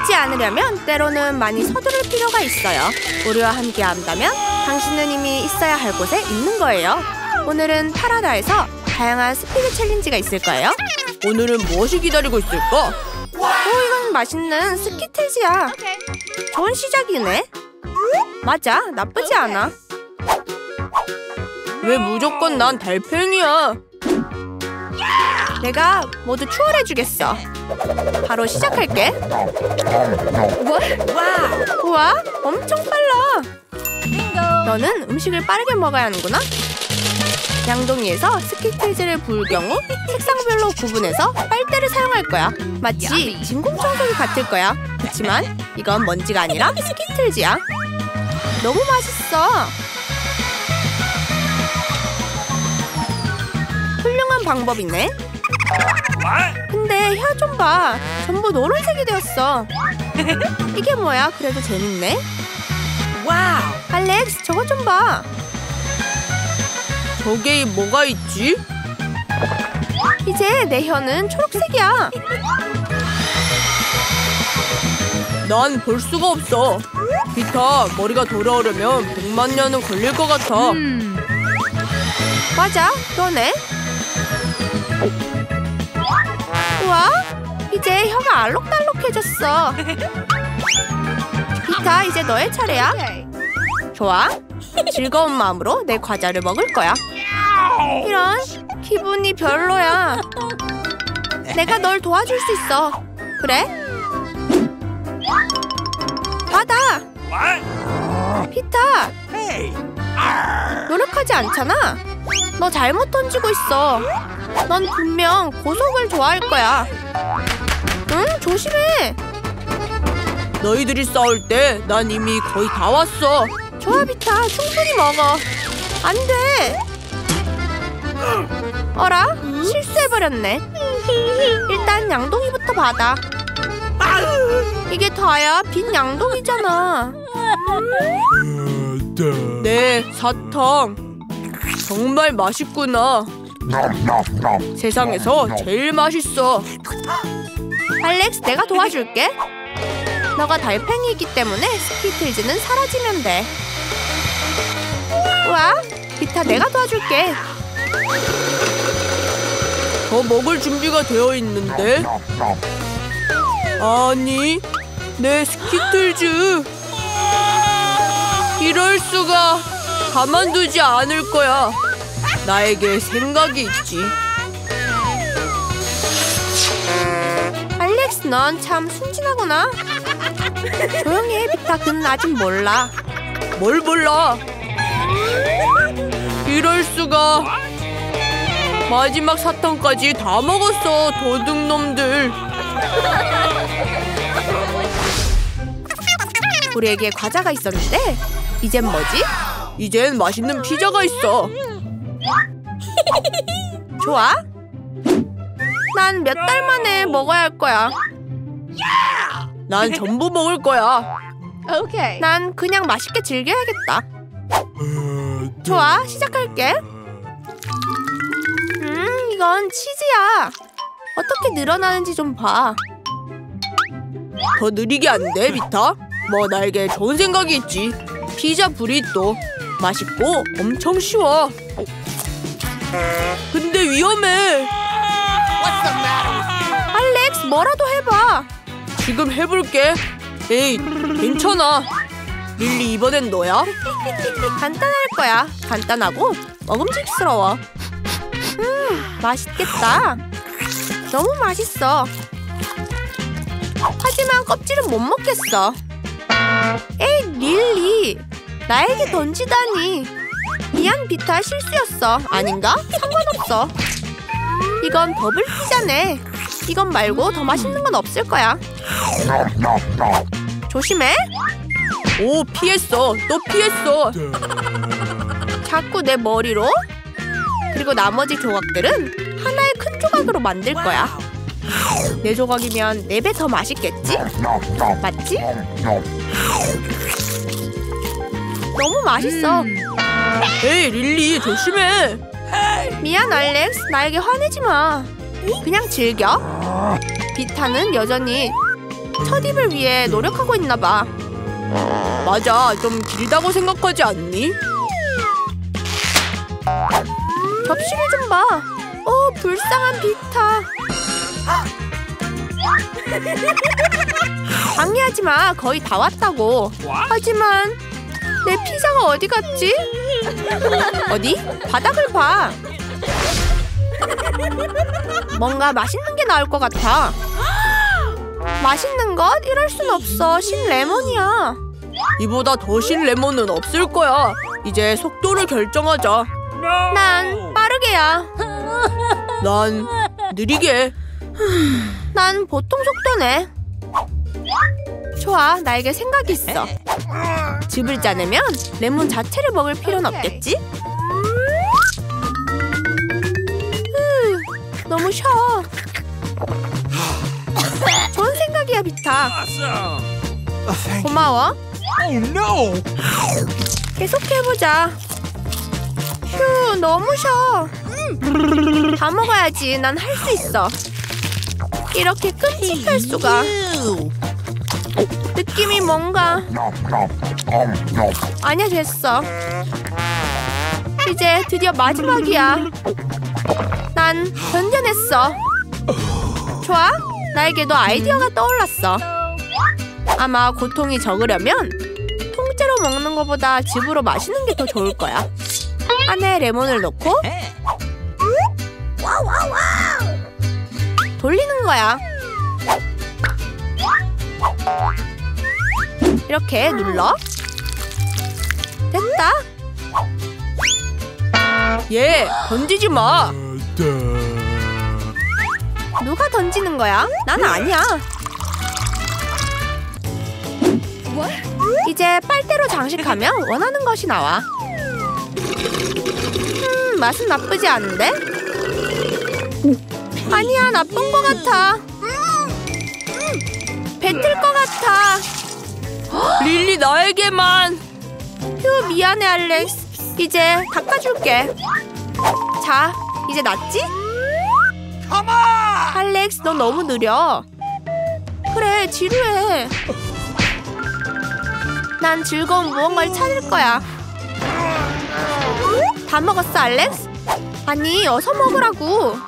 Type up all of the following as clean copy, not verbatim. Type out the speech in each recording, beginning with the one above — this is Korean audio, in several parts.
늦지 않으려면 때로는 많이 서두를 필요가 있어요. 우리와 함께 한다면 당신은 이미 있어야 할 곳에 있는 거예요. 오늘은 파라다에서 다양한 스피드 챌린지가 있을 거예요. 오늘은 무엇이 기다리고 있을까? 이건 맛있는 스키틀즈야. 좋은 시작이네. 맞아, 나쁘지 않아. 왜 무조건 난 달팽이야? 내가 모두 추월해주겠어. 바로 시작할게. 우와, 엄청 빨라. 너는 음식을 빠르게 먹어야 하는구나. 양동이에서 스키틀즈를 부을 경우 색상별로 구분해서 빨대를 사용할 거야. 마치 진공청소기 같을 거야. 그치만 이건 먼지가 아니라 스키틀즈야. 너무 맛있어. 훌륭한 방법이네. 근데 혀 좀 봐. 전부 노란색이 되었어. 이게 뭐야? 그래도 재밌네. 와우. 알렉스, 저거 좀 봐. 저게 뭐가 있지? 이제 내 혀는 초록색이야. 난 볼 수가 없어. 비타, 머리가 돌아오려면 100만 년은 걸릴 것 같아. 맞아, 그러네. 우와, 이제 혀가 알록달록해졌어. 비타, 이제 너의 차례야. 좋아, 즐거운 마음으로 내 과자를 먹을 거야. 이런, 기분이 별로야. 내가 널 도와줄 수 있어. 그래? 받아. 피타, 노력하지 않잖아. 너 잘못 던지고 있어. 넌 분명 고속을 좋아할 거야. 응, 조심해. 너희들이 싸울 때 난 이미 거의 다 왔어. 좋아, 비타, 충분히 먹어. 안 돼. 어라? 실수해버렸네. 일단 양동이부터 받아. 이게 다야? 빈 양동이잖아. 네, 사탕. 정말 맛있구나. 세상에서 제일 맛있어. 알렉스, 내가 도와줄게. 너가 달팽이이기 때문에 스키틀즈는 사라지면 돼. 우와, 비타, 내가 도와줄게. 더 먹을 준비가 되어 있는데? 아니, 내 스키틀즈. 이럴 수가. 가만두지 않을 거야. 나에게 생각이 있지. 알렉스, 넌 참 순진하구나. 조용히 해, 비타. 그는 아직 몰라. 뭘 몰라? 이럴 수가. 마지막 사탕까지 다 먹었어, 도둑놈들. 우리에게 과자가 있었는데 이젠 뭐지? 이젠 맛있는 피자가 있어. 좋아? 난 몇 달 만에 먹어야 할 거야. 난 전부 먹을 거야. 난 그냥 맛있게 즐겨야겠다. 좋아, 시작할게. 이건 치즈야. 어떻게 늘어나는지 좀 봐. 더 느리게 안 돼, 비타? 뭐 나에게 좋은 생각이 있지. 피자 브리또. 맛있고 엄청 쉬워. 근데 위험해. 알렉스, 뭐라도 해봐. 지금 해볼게. 에이, 괜찮아. 릴리, 이번엔 너야? 간단할 거야. 간단하고 먹음직스러워. 맛있겠다. 너무 맛있어. 하지만 껍질은 못 먹겠어. 에이, 릴리. 나에게 던지다니. 미안, 비타, 실수였어. 아닌가? 상관없어. 이건 더블 피자네. 이건 말고 더 맛있는 건 없을 거야. 조심해. 오, 피했어. 또 피했어. 자꾸 내 머리로. 그리고 나머지 조각들은 하나의 큰 조각으로 만들 거야. 내 조각이면 4배 더 맛있겠지? 맞지? 너무 맛있어. 에이, 릴리, 조심해. 미안, 알렉스. 나에게 화내지 마. 그냥 즐겨. 비타는 여전히 첫 입을 위해 노력하고 있나 봐. 맞아, 좀 길다고 생각하지 않니? 접시를 좀 봐. 불쌍한 비타. 방해하지 마. 거의 다 왔다고. 하지만 내 피자가 어디 갔지? 어디? 바닥을 봐. 뭔가 맛있는 게 나올 것 같아. 맛있는 것? 이럴 순 없어. 신 레몬이야. 이보다 더 신 레몬은 없을 거야. 이제 속도를 결정하자. 난 빠르게야. 난 느리게. 난 보통 속도네. 좋아, 나에게 생각이 있어. 즙을 짜내면 레몬 자체를 먹을 필요는 없겠지? 너무 쉬워. 좋은 생각이야, 비타. 고마워. 계속해보자. 휴, 너무 쉬워. 다 먹어야지. 난 할 수 있어. 이렇게 끔찍할 수가. 느낌이 뭔가. 아니야, 됐어. 이제 드디어 마지막이야. 난 견뎌냈어. 좋아? 나에게도 아이디어가 떠올랐어. 아마 고통이 적으려면 통째로 먹는 것보다 즙으로 마시는 게 더 좋을 거야. 안에 레몬을 넣고 돌리는 거야. 이렇게 눌러. 됐다. 얘, 던지지 마. 누가 던지는 거야? 난 아니야. 이제 빨대로 장식하면 원하는 것이 나와. 맛은 나쁘지 않은데? 아니야, 나쁜 것 같아. 뱉을 것 같아. 릴리, 나에게만. 휴, 미안해, 알렉스. 이제 닦아줄게. 자, 이제 낫지? 알렉스, 너 너무 느려. 그래, 지루해. 난 즐거운 무언가를 찾을 거야. 다 먹었어, 알렉스? 아니, 어서 먹으라고.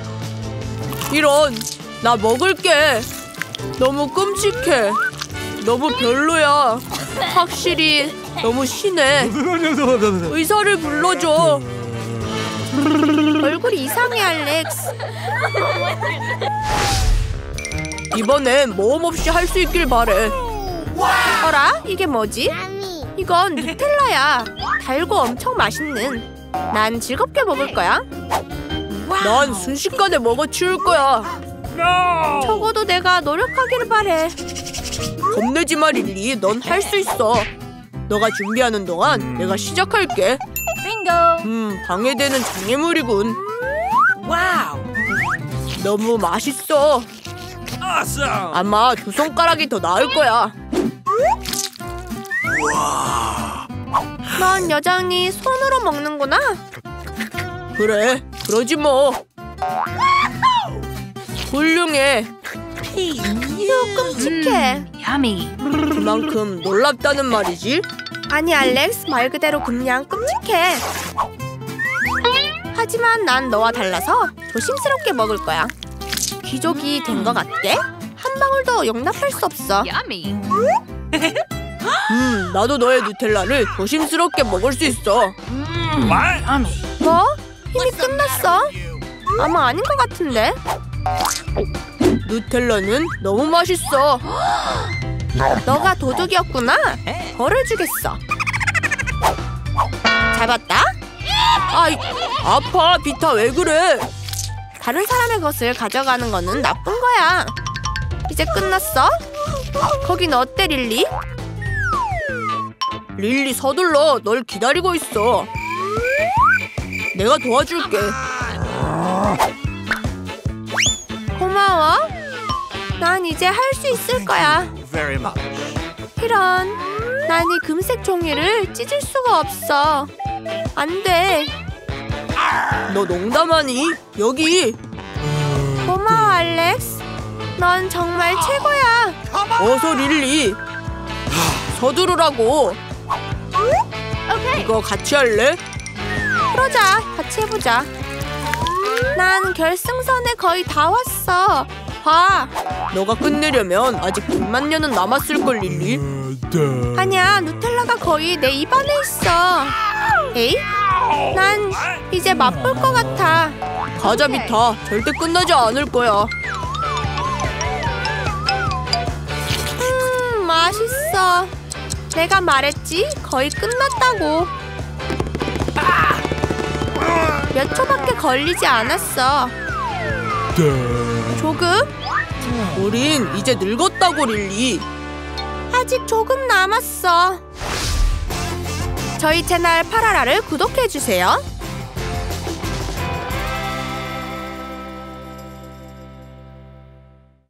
이런, 나 먹을게. 너무 끔찍해. 너무 별로야. 확실히 너무 심해. 의사를 불러줘. 얼굴이 이상해, 알렉스. 이번엔 모험 없이 할 수 있길 바래. 어라? 이게 뭐지? 이건 누텔라야. 달고 엄청 맛있는. 난 즐겁게 먹을 거야. 난 순식간에 먹어 치울 거야. 적어도 내가 노력하기를 바래. 겁내지 마, 릴리. 넌 할 수 있어. 너가 준비하는 동안 내가 시작할게. 방해되는 장애물이군. 너무 맛있어. 아마 두 손가락이 더 나을 거야. 넌 여전히 손으로 먹는구나. 그래, 그러지 뭐. 훌륭해. 휴, 끔찍해. 그만큼 놀랍다는 말이지. 아니, 알렉스, 말 그대로 그냥 끔찍해. 하지만 난 너와 달라서 조심스럽게 먹을 거야. 귀족이 된 것 같게? 한 방울도 용납할 수 없어. 나도 너의 누텔라를 조심스럽게 먹을 수 있어. 뭐? 힘이 끝났어? 아마 아닌 것 같은데? 누텔라는 너무 맛있어. 너가 도둑이었구나? 벌을 주겠어. 잡았다? 아이, 아파. 비타, 왜 그래? 다른 사람의 것을 가져가는 거는 나쁜 거야. 이제 끝났어? 거긴 어때, 릴리? 릴리, 서둘러. 널 기다리고 있어. 내가 도와줄게. 고마워. 난 이제 할 수 있을 거야. 이런, 난 이 금색 종이를 찢을 수가 없어. 안 돼. 너 농담하니? 여기. 고마워, 알렉스. 넌 정말 최고야. 어서 릴리. 서두르라고. 이거 같이 할래? 그러자. 같이 해보자. 난 결승선에 거의 다 왔어. 봐. 너가 끝내려면 아직 100만 년은 남았을걸, 릴리. 아니야, 누텔라가 거의 내 입안에 있어. 에이? 난 이제 맛볼 것 같아. 가자, 비타. 절대 끝나지 않을 거야. 맛있어. 내가 말했지? 거의 끝났다고. 몇 초밖에 걸리지 않았어. 조금? 우린 이제 늙었다고, 릴리. 아직 조금 남았어. 저희 채널 파라라를 구독해주세요.